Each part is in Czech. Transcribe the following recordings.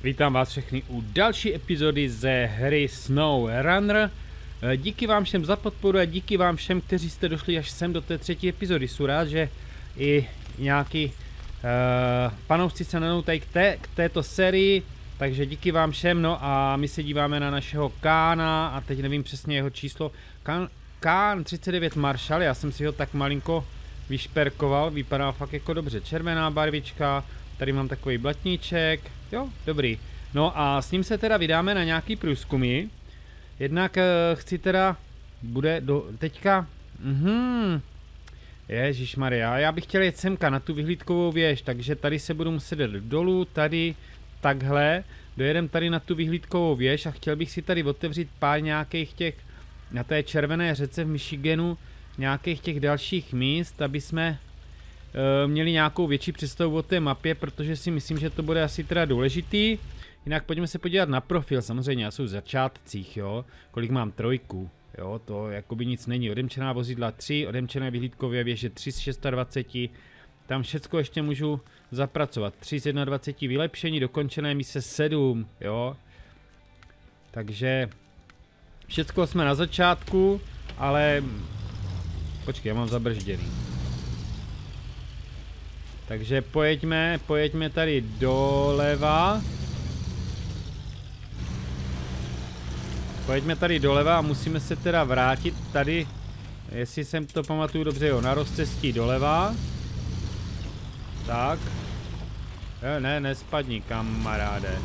Vítám vás všechny u další epizody ze hry SnowRunner. Díky vám všem za podporu a díky vám všem, kteří jste došli až sem do té třetí epizody. Jsem rád, že i nějaký fanoušci se nanou tady k této sérii, takže díky vám všem. No a my se díváme na našeho Kána a teď nevím přesně jeho číslo. Kán 39 Marshall, já jsem si ho tak malinko vyšperkoval, vypadá fakt jako dobře. Červená barvička, tady mám takový blatníček, jo, dobrý. No a s ním se teda vydáme na nějaký průzkumy. Jednak chci teda, bude do, teďka, Ježišmarja, já bych chtěl jet semka na tu vyhlídkovou věž, takže tady se budu muset jít dolů, tady, takhle, dojedem tady na tu vyhlídkovou věž a chtěl bych si tady otevřít pár nějakých těch, na té červené řece v Michiganu, nějakých těch dalších míst, aby jsme měli nějakou větší představu o té mapě, protože si myslím, že to bude asi teda důležitý. Jinak pojďme se podívat na profil, samozřejmě já jsem v začátcích, jo, kolik mám trojku, jo, to jakoby nic není, odemčená vozidla 3, odemčené vyhlídkové věže 3 z 26, tam všecko ještě můžu zapracovat, 3 z 21 vylepšení, dokončené mise 7, jo, takže všecko jsme na začátku, ale počkej, já mám zabržděný. Takže pojďme tady doleva. Pojďme tady doleva a musíme se teda vrátit tady, jestli jsem to pamatuju dobře, jo, na rozcestí doleva. Tak. Ne, nespadni, kamaráde.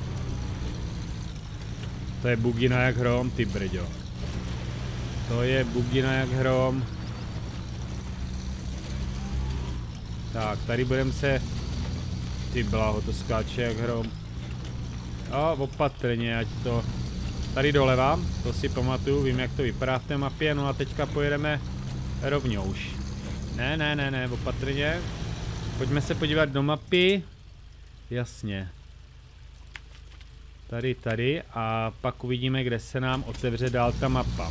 To je bugina jak hrom, ty brďo. To je bugina jak hrom. Tak, tady budeme se... Ty bláho, to skáče jak hrom. A opatrně, ať to... Tady doleva, to si pamatuju, vím jak to vypadá v té mapě, no a teďka pojedeme rovňouš. Ne, opatrně. Pojďme se podívat do mapy. Jasně. Tady a pak uvidíme, kde se nám otevře dál ta mapa.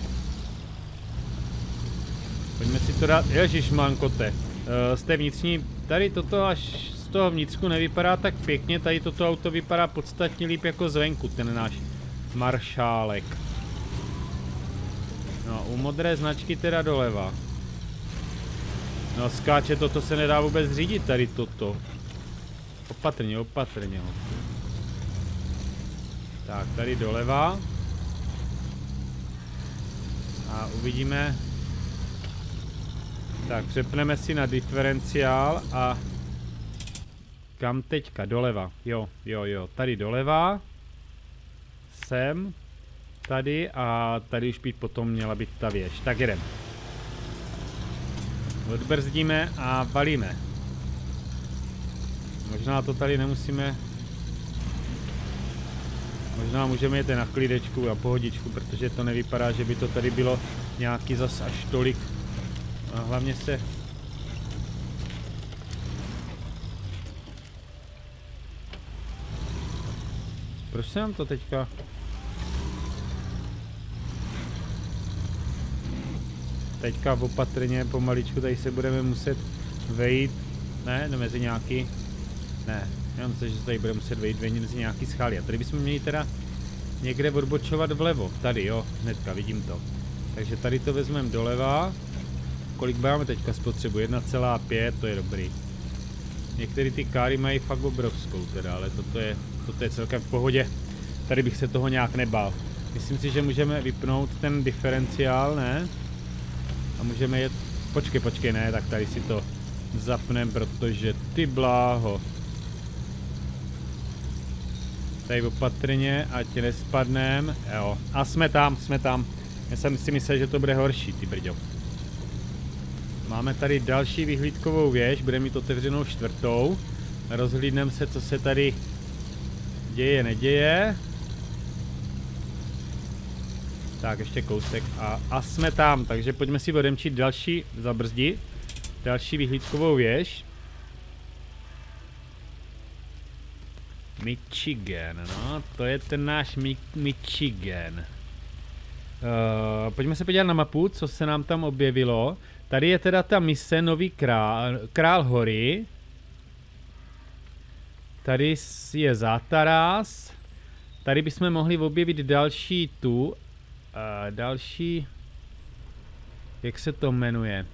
Pojďme si to dát, ježišmankote. Z té vnitřní, tady toto až z toho vnitřku nevypadá tak pěkně, tady toto auto vypadá podstatně líp jako zvenku, ten náš maršálek. No, u modré značky teda doleva. No, skáče, toto se nedá vůbec řídit, tady toto. Opatrně ho. Tak, tady doleva. A uvidíme. Tak, přepneme si na diferenciál a kam teďka? Doleva. Jo, tady doleva. Sem. Tady a tady už by potom měla být ta věž. Tak jedem. Odbrzdíme a valíme. Možná to tady nemusíme... Možná můžeme jít na klidečku a pohodičku, protože to nevypadá, že by to tady bylo nějaký zas až tolik. A hlavně se... Proč se nám to teďka... Teďka opatrně, pomaličku, tady se budeme muset vejít... Ne, no mezi nějaký... Ne, já myslím, že se tady budeme muset vejít mezi nějaký schály. A tady bychom měli teda někde odbočovat vlevo. Tady jo, hnedka, vidím to. Takže tady to vezmeme doleva. Kolik máme teďka spotřebu? 1,5, to je dobrý. Některé ty káry mají fakt obrovskou teda, ale toto je celkem v pohodě. Tady bych se toho nějak nebál. Myslím si, že můžeme vypnout ten diferenciál, ne? A můžeme jet... Počkej, ne, tak tady si to zapneme, protože ty bláho. Tady opatrně, ať nespadneme. Jo, a jsme tam. Já jsem si myslel, že to bude horší, ty brďo. Máme tady další vyhlídkovou věž, budeme mít otevřenou 4. Rozhlídneme se, co se tady děje, neděje. Tak, ještě kousek a jsme tam, takže pojďme si odemčit další, zabrzdit, další vyhlídkovou věž. Michigan, no, to je ten náš Michigan. Pojďme se podívat na mapu, co se nám tam objevilo. Tady je teda ta mise Nový král hory. Tady je zátaras. Tady bychom mohli objevit další další, jak se to jmenuje?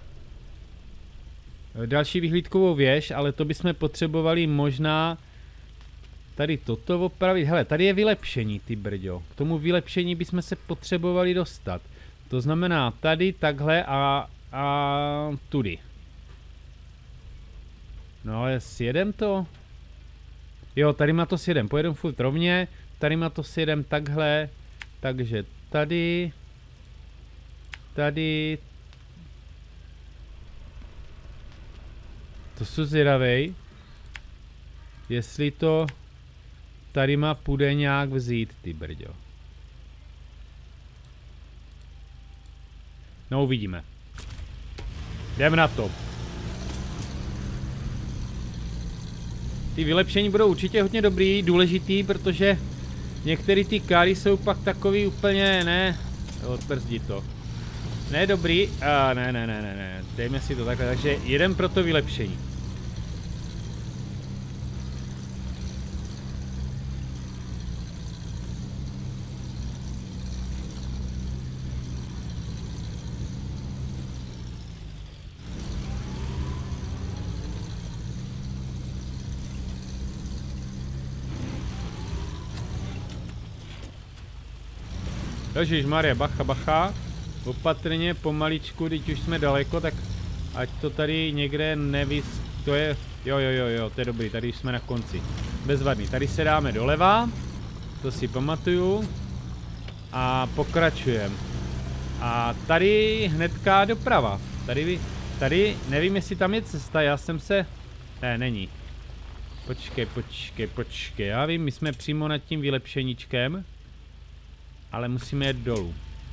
Další vyhlídkovou věž, ale to bychom potřebovali možná tady toto opravit. Hele, tady je vylepšení, ty brďo. K tomu vylepšení bychom se potřebovali dostat. To znamená tady, takhle a tudy. No ale sjedem to? Jo, tady má to sjedem. Pojedem furt rovně. Tady má to sjedem takhle. Takže tady. Tady. To jsou zvědavej. Jestli to tady má půjde nějak vzít, ty brďo. No uvidíme. Jdem na to. Ty vylepšení budou určitě hodně dobrý, důležitý, protože některé ty káry jsou pak takový úplně, ne, odbrzdí to. Ne dobrý, ne, dejme si to takhle, takže jedem pro to vylepšení. Ježišmarja, bacha, bacha. Opatrně, pomaličku, teď už jsme daleko, tak ať to tady někde to je, jo, to je dobrý, tady jsme na konci. Bezvadný, tady se dáme doleva, to si pamatuju. A pokračujeme. A tady hnedka doprava. Tady, nevím jestli tam je cesta, já jsem se, ne, není. Počkej, já vím, my jsme přímo nad tím vylepšeníčkem. Ale musíme jet dolů.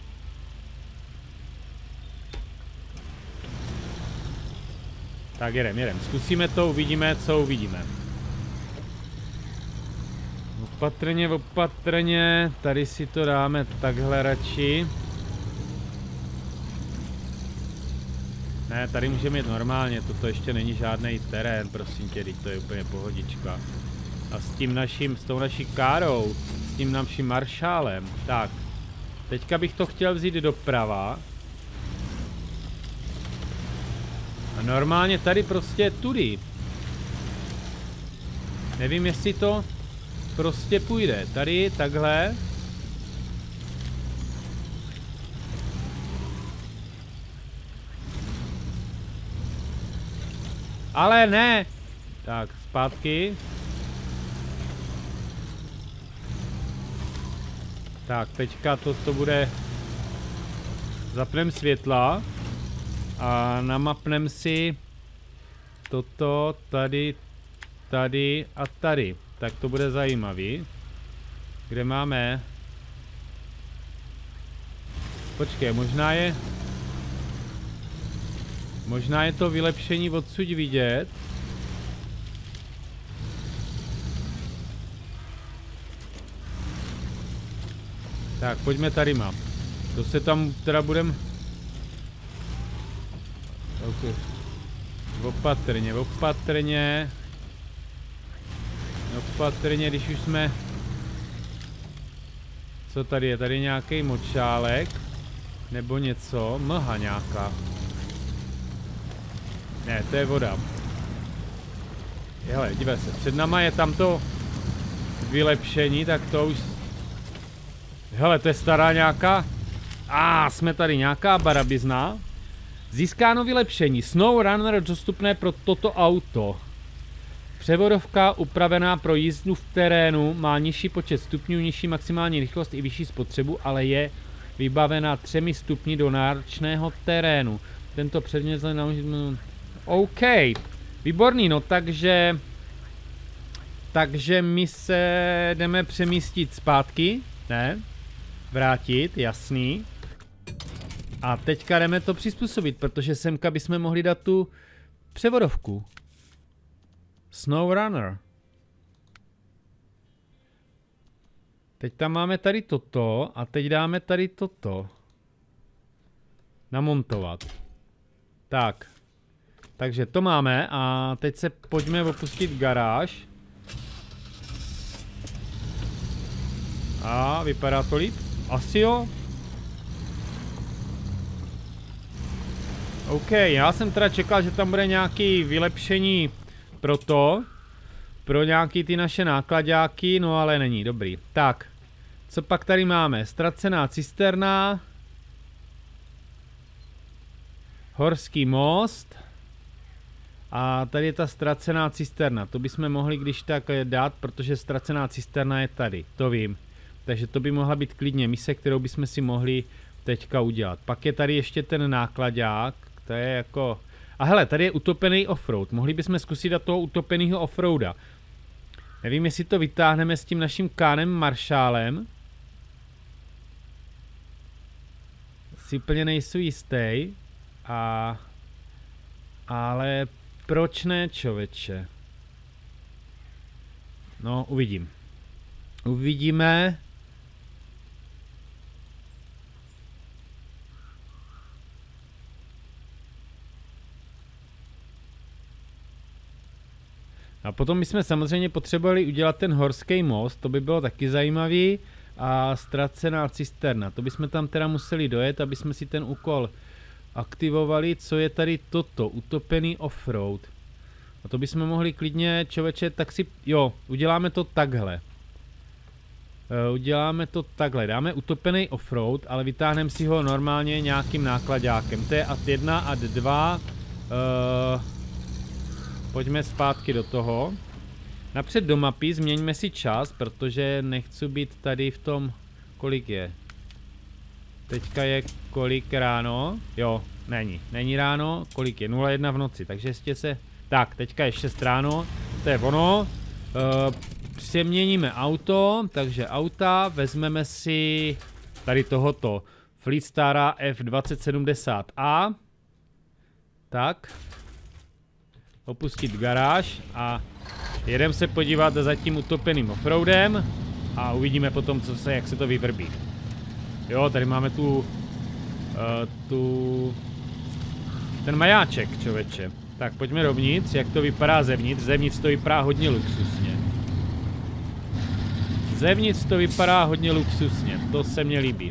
Tak jedem. Zkusíme to, uvidíme, co uvidíme. Opatrně. Tady si to dáme takhle radši. Ne, tady můžeme jít normálně, toto ještě není žádný terén, prosím tě, teď to je úplně pohodička. A s tou naší károu, s tím naším maršálem, tak. Teďka bych to chtěl vzít doprava. A normálně tady prostě tudy. Nevím, jestli to prostě půjde. Tady, takhle. Ale ne! Tak, zpátky. Tak, teďka to bude... Zapneme světla. A namapneme si toto, tady a tady. Tak to bude zajímavý. Kde máme? Počkej, možná je to vylepšení odsud vidět. Tak, pojďme tady mám. To se tam teda budem... Okay. Opatrně, když už jsme... Co tady je? Tady nějaký močálek? Nebo něco? Mlha nějaká. Ne, to je voda. Hele, dívej se, před náma je tamto vylepšení, tak to už... Hele, to je stará nějaká... jsme tady nějaká barabizna. Získáno vylepšení. SnowRunner dostupné pro toto auto. Převodovka upravená pro jízdu v terénu, má nižší počet stupňů, nižší maximální rychlost i vyšší spotřebu, ale je vybavená 3 stupni do náročného terénu. Tento předmět OK, výborný, no takže my se jdeme přemístit zpátky, ne? Vrátit, jasný. A teďka jdeme to přizpůsobit, protože semka bychom mohli dát tu převodovku. SnowRunner. Teď tam máme tady toto a teď dáme tady toto. Namontovat. Tak. Takže to máme a teď se pojďme opustit garáž. A vypadá to líp? Asi jo. OK, já jsem teda čekal, že tam bude nějaký vylepšení pro nějaký ty naše nákladáky, no ale není, dobrý. Tak, co pak tady máme? Ztracená cisterna. Horský most. A tady je ta ztracená cisterna, to bychom mohli když tak dát, protože ztracená cisterna je tady, to vím. Takže to by mohla být klidně mise, kterou bychom si mohli teďka udělat. Pak je tady ještě ten nákladák, to je jako... A hele, tady je utopený offroad, mohli bychom zkusit dát toho utopeného offroada. Nevím, jestli to vytáhneme s tím naším Kánem Maršálem. Si úplně nejsou jistý. Ale proč ne, člověče? No, uvidím. Uvidíme. A potom bychom samozřejmě potřebovali udělat ten horský most, to by bylo taky zajímavý. A ztracená cisterna, to bychom tam teda museli dojet, aby jsme si ten úkol aktivovali. Co je tady toto? Utopený offroad. A to bychom mohli klidně, člověče, tak si... Jo, uděláme to takhle. Dáme utopený offroad, ale vytáhneme si ho normálně nějakým nákladákem. To je ad 1, ad 2. Pojďme zpátky do toho. Napřed do mapy, změňme si čas, protože nechci být tady v tom... Kolik je? Teďka je kolik ráno? Jo, není ráno. Kolik je? 0:01 v noci, takže ještě se... Tak, teďka je 6 ráno, to je ono. Přeměníme auto, takže auta, vezmeme si tady tohoto Fleetstara F2070A. Tak. Opustit garáž a jedeme se podívat za tím utopeným offroadem a uvidíme potom, jak se to vyvrbí. Jo, tady máme ten majáček, člověče. Tak pojďme dovnitř, jak to vypadá zevnitř. Zevnitř to vypadá hodně luxusně. To se mně líbí.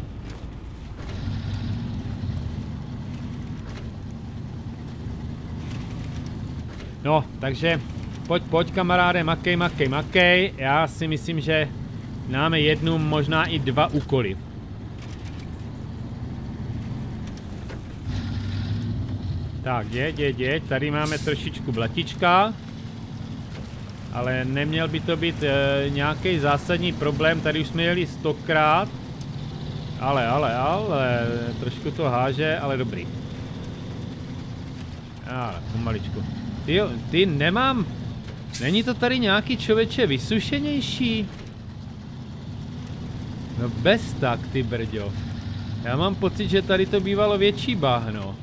No, takže pojď kamaráde, makej. Já si myslím, že máme jednu, možná i 2 úkoly. Tak, jeď, tady máme trošičku blatička. Ale neměl by to být nějaký zásadní problém, tady už jsme jeli 100krát. Ale, trošku to háže, ale dobrý. Ale, pomaličku. Ty nemám... Není to tady nějaký, člověče, vysušenější? No bez tak, ty brďo. Já mám pocit, že tady to bývalo větší bahno.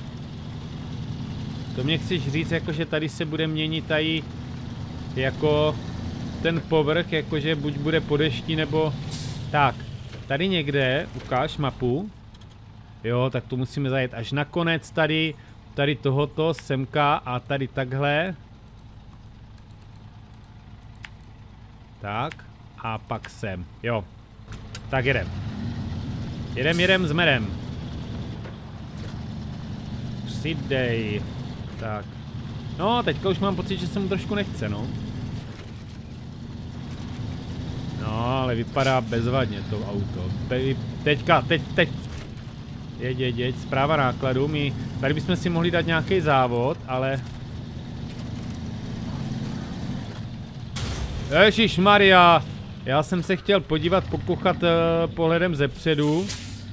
To mě chceš říct, jako že tady se bude měnit tady jako ten povrch, jakože buď bude po dešti, nebo... Tak, tady někde, ukáž mapu. Jo, tak to musíme zajet až nakonec tady tohoto semka a tady takhle. Tak, a pak sem, jo. Tak jedem. Jedem s merem. Přidej. Tak. No, teďka už mám pocit, že se mu trošku nechce, no. No, ale vypadá bezvadně to auto. Teď. Jeď, správa nákladu. Tady bychom si mohli dát nějaký závod, ale... Ježišmarja! Já jsem se chtěl podívat, pokochat pohledem zepředu.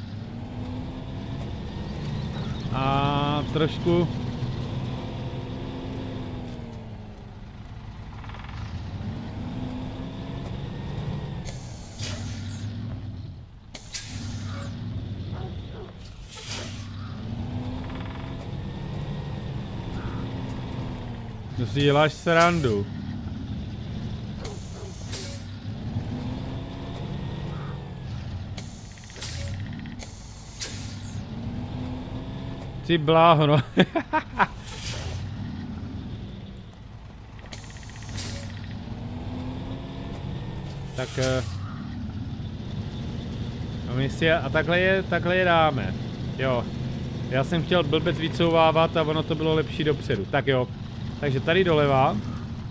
A trošku... To si děláš srandu. Ty bláho, no. Tak... No misi a takhle je dáme. Jo. Já jsem chtěl blbec vycouvávat a ono to bylo lepší dopředu. Tak jo. Takže tady doleva.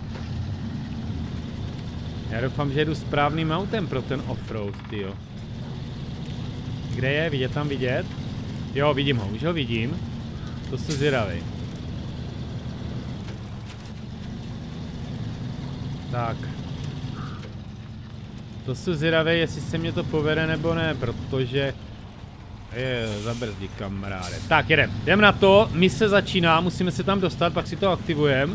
Já doufám, že jedu správným autem pro ten offroad, tyjo. Kde je? Vidět tam vidět? Jo, vidím ho, už ho vidím. To jsou zvědavý. Tak. To jsou zvědavý, jestli se mě to povede nebo ne, protože... zabrzdí kamaráde. Tak, jdem na to, mise začíná, musíme se tam dostat, pak si to aktivujeme.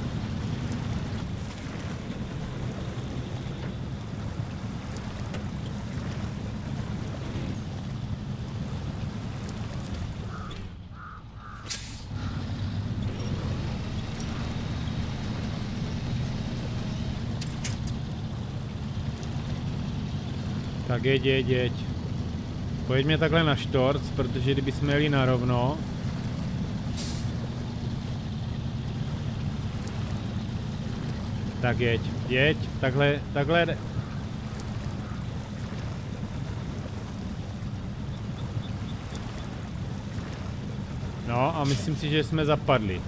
Tak jeď. Pojďme takhle na štorc, protože kdyby jsme jeli narovno. Tak jeď, takhle. No a myslím si, že jsme zapadli.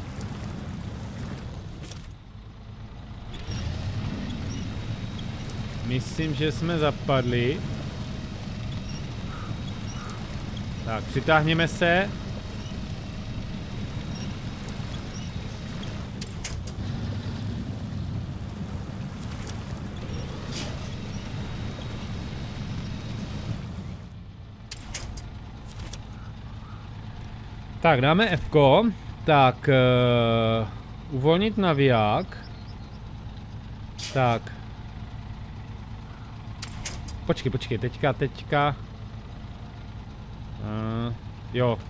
Myslím, že jsme zapadli. Tak, přitáhněme se. Tak, dáme F-ko. Tak, uvolnit naviják. Tak. Počkej, teďka. Jo.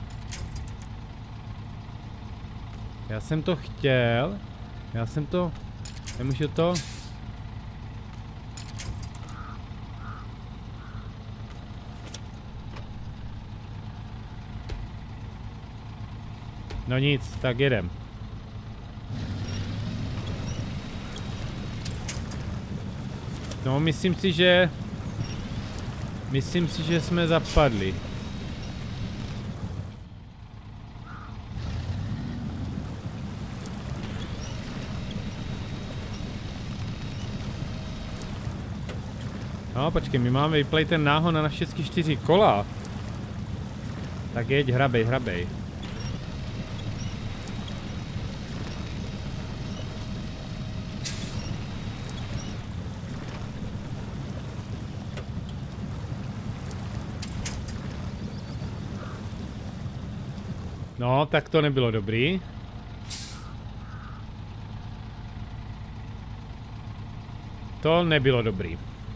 Já jsem to chtěl. Nemůžu to. No nic, tak jedem. No, myslím si, že jsme zapadli. No, počkej, my máme vyplay ten náhon na všechny 4 kola. Tak jeď, hrabej. No, tak to nebylo dobrý. To nebylo dobrý.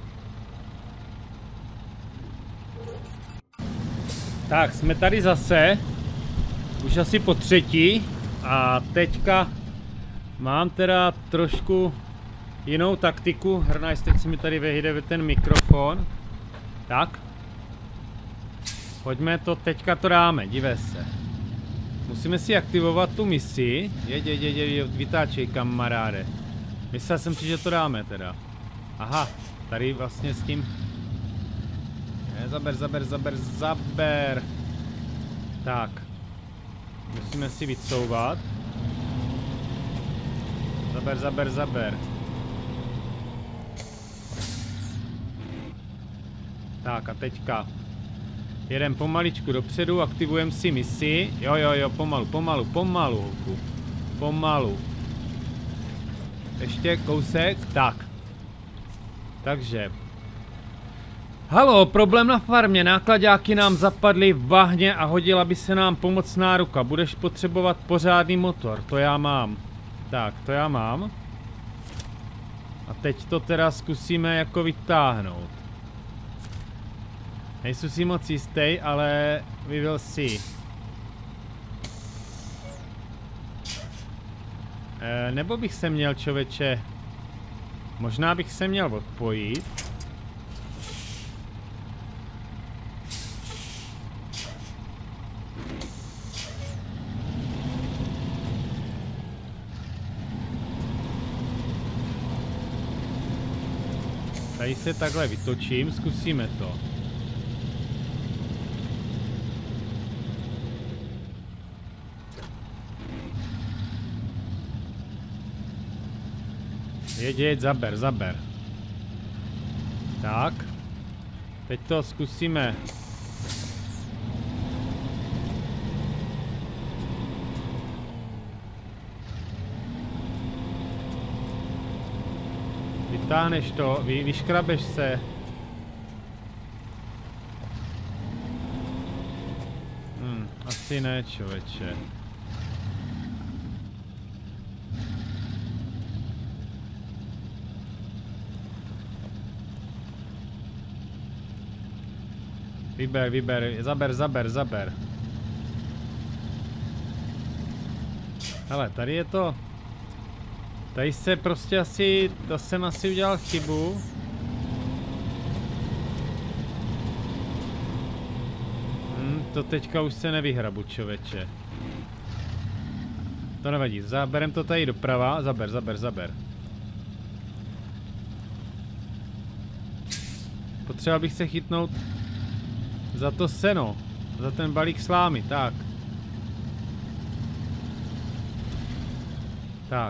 Tak, jsme tady zase. Už asi po 3. A teďka mám teda trošku jinou taktiku. Hrnajs, teď si mi tady vyjde ten mikrofon. Tak. Pojďme to, teďka to dáme, dívej se. Musíme si aktivovat tu misi. Jeď, vytáčej, kamaráde. Myslel jsem si, že to dáme teda. Aha, tady vlastně s tím... Zaber. Tak. Musíme si vycouvat. Zaber. Tak a teďka. Jedem pomaličku dopředu, aktivujeme si misi. Jo, pomalu, holku. Pomalu. Ještě kousek, tak. Takže. Halo, problém na farmě, náklaďáky nám zapadly v bahně a hodila by se nám pomocná ruka. Budeš potřebovat pořádný motor, to já mám. Tak, to já mám. A teď to teda zkusíme jako vytáhnout. Nejsou si moc jistý, ale we will see. Nebo bych se měl, člověče... Možná bych se měl odpojit. Tady se takhle vytočím, zkusíme to. Jeď, zaber. Tak. Teď to zkusíme. Vytáhneš to, vyškrabeš se. Asi ne, člověče. Vyber, zaber. Hele, tady je to... Tady se prostě asi... To jsem asi udělal chybu. To teďka už se nevyhrabu, člověče. To nevadí, zaberem to tady doprava, zaber. Potřeba bych se chytnout za to seno, za ten balík slámy, tak. Tak.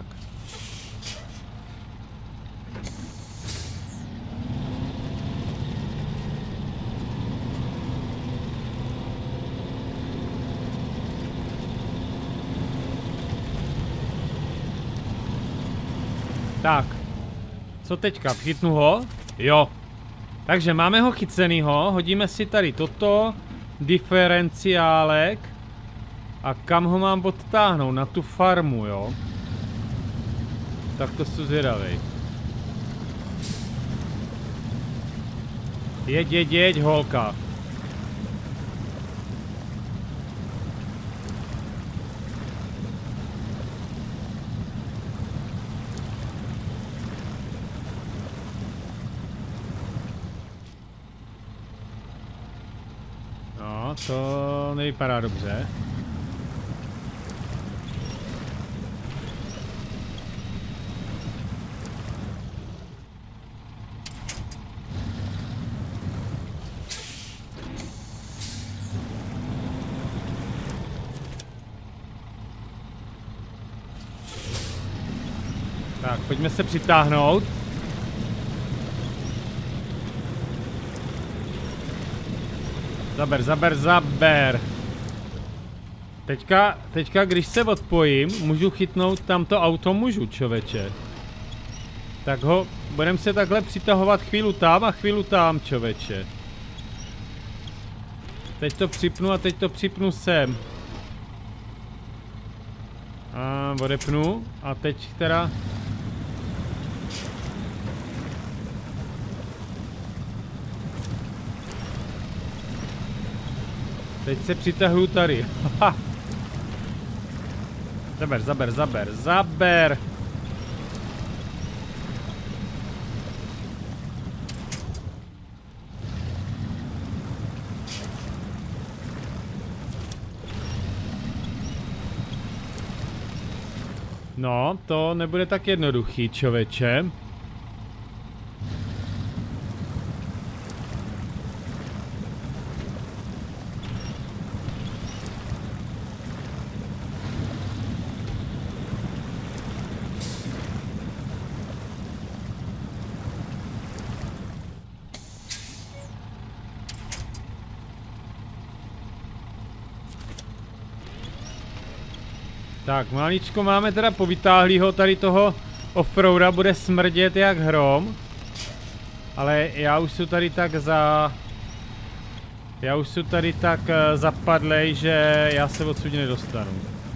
Tak, co teďka? Chytnu ho? Jo. Takže máme ho chycenýho, hodíme si tady toto, diferenciálek. A kam ho mám odtáhnout? Na tu farmu, jo? Tak to jsou zvědavej. Jeď, holka. To nevypadá dobře. Tak, pojďme se přitáhnout. Zaber. Teďka, když se odpojím, můžu chytnout tamto auto, člověče. Tak ho, budeme se takhle přitahovat chvíli tam a chvíli tam, člověče. Teď to připnu a teď to připnu sem. A odepnu a teď teda... Teď se přitahuju tady. Zaber. No, to nebude tak jednoduchý, člověče. Tak, maličko máme teda povytáhlýho tady toho offroada, bude smrdět jak hrom. Ale já už jsem tady tak zapadlej, že já se odsud nedostanu.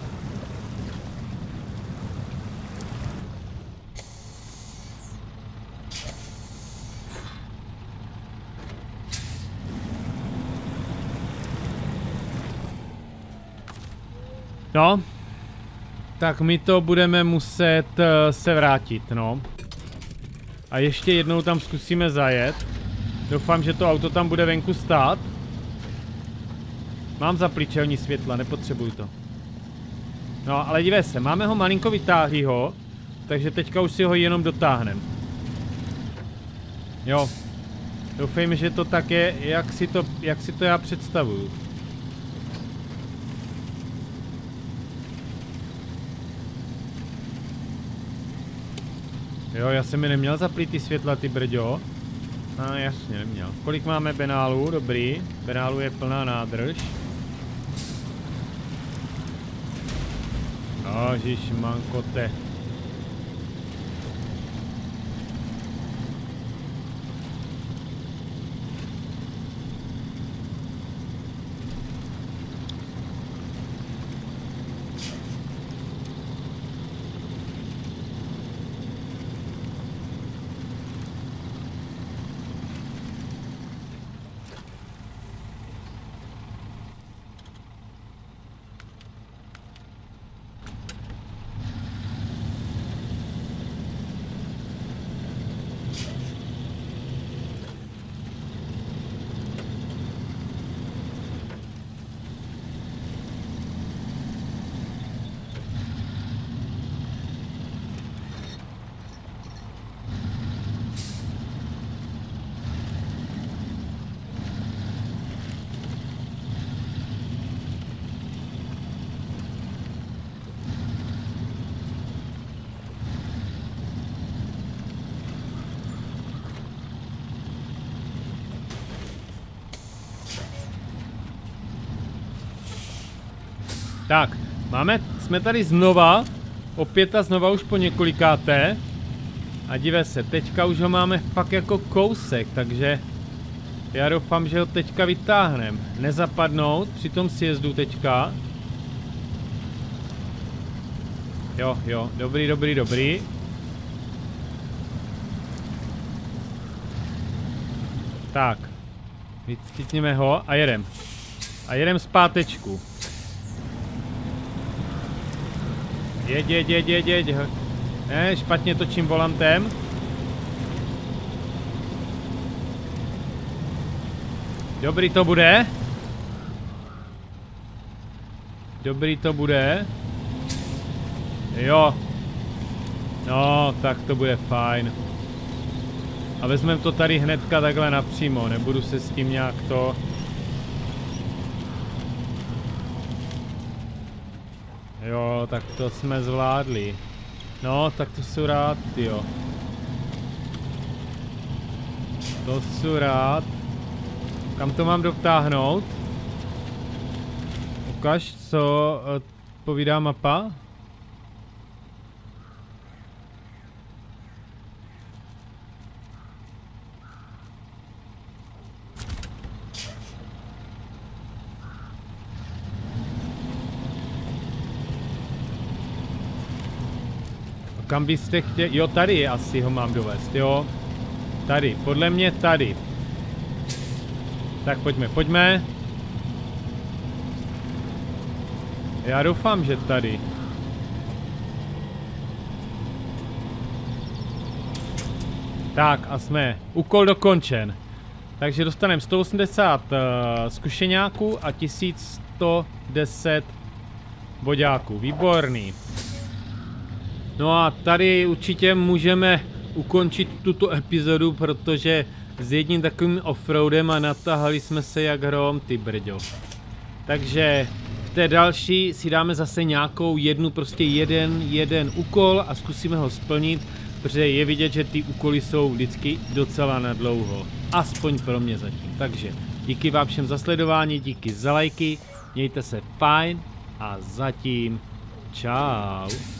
No. Tak my to budeme muset se vrátit, no. A ještě jednou tam zkusíme zajet. Doufám, že to auto tam bude venku stát. Mám zapličelní světla, nepotřebuju to. No, ale dívej se, máme ho malinko vytáhlýho, takže teďka už si ho jenom dotáhneme. Jo. Doufejme, že to tak je, jak si to já představuju. Jo, já jsem mi neměl zaplít ty světla, ty brďo. No jasně, neměl. Kolik máme benálu? Dobrý. Benálu je plná nádrž. Ježišmankote. Tak, jsme tady znova, opět a znova už po několikáté. A dívej se, teďka už ho máme fakt jako kousek, takže já doufám, že ho teďka vytáhneme. Nezapadnout při tom sjezdu teďka. Jo, dobrý. Tak, vychytněme ho a jedem. A jedem zpátečku. Jeď. Ne, špatně točím volantem. Dobrý to bude. Jo. No, tak to bude fajn. A vezmeme to tady hnedka takhle napřímo, nebudu se s tím nějak to... Jo, tak to jsme zvládli. No, tak to jsou rád, jo. To jsou rád. Kam to mám dotáhnout? Ukaž, co povídá mapa. Kam byste chtěli? Jo, tady asi ho mám dovést, jo. Tady, podle mě tady. Tak pojďme. Já doufám, že tady. Tak a jsme. Úkol dokončen. Takže dostaneme 180 zkušeňáků a 1110 boďáků. Výborný. No a tady určitě můžeme ukončit tuto epizodu, protože s jedním takovým offroadem a natahali jsme se jak hrom, ty brďo. Takže v té další si dáme zase nějakou prostě jeden úkol a zkusíme ho splnit, protože je vidět, že ty úkoly jsou vždycky docela nadlouho. Aspoň pro mě zatím. Takže díky vám všem za sledování, díky za lajky, mějte se fajn a zatím čau.